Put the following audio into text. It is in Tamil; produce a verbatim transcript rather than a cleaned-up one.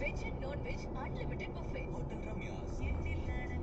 Veg and non-veg unlimited buffet. Hotel Ramya's. எண்ணில்